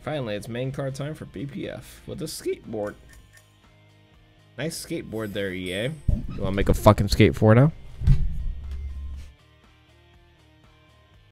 Finally, it's main card time for BPF with a skateboard. Nice skateboard there, EA. You want to make a fucking skate for now?